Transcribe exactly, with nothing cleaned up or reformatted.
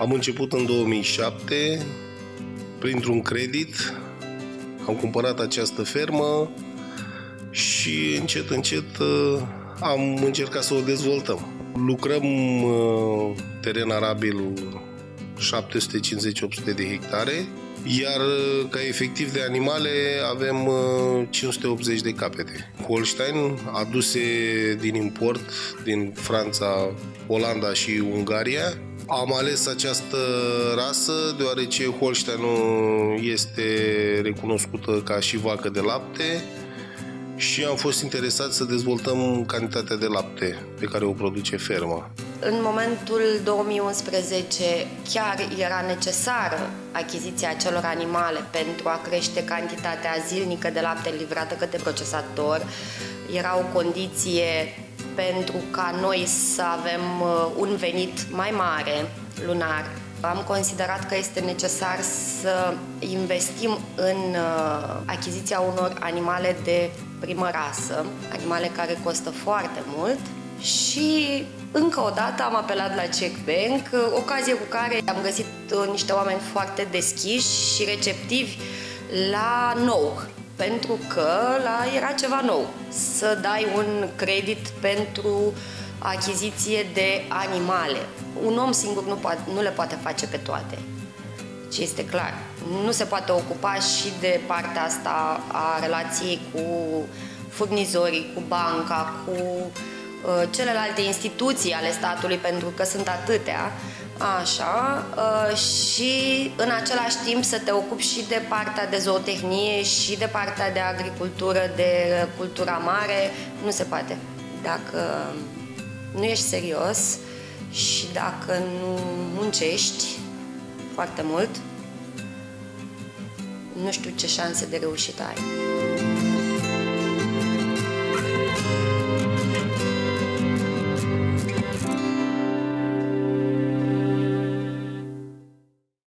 Am început în două mii șapte, printr-un credit, am cumpărat această fermă și încet, încet am încercat să o dezvoltăm. Lucrăm teren arabil șapte sute cincizeci - opt sute de hectare, iar ca efectiv de animale avem cinci sute optzeci de capete. Holstein, aduse din import din Franța, Olanda și Ungaria. Am ales această rasă deoarece Holsteinul este recunoscută ca și vacă de lapte și am fost interesat să dezvoltăm cantitatea de lapte pe care o produce ferma. În momentul două mii unsprezece chiar era necesară achiziția acelor animale pentru a crește cantitatea zilnică de lapte livrată către procesator. Era o condiție pentru ca noi să avem un venit mai mare lunar. Am considerat că este necesar să investim în achiziția unor animale de primă rasă, animale care costă foarte mult și încă o dată am apelat la Czech Bank, ocazie cu care am găsit niște oameni foarte deschiși și receptivi la nou, pentru că la era ceva nou. Să dai un credit pentru achiziție de animale. Un om singur nu, poate, nu le poate face pe toate. Și este clar. Nu se poate ocupa și de partea asta a relației cu furnizorii, cu banca, cu uh, celelalte instituții ale statului, pentru că sunt atâtea, așa, uh, și în același timp să te ocupi și de partea de zootehnie și de partea de agricultură, de cultura mare, nu se poate. Dacă nu ești serios și dacă nu muncești foarte mult, nu știu ce șanse de reușită ai.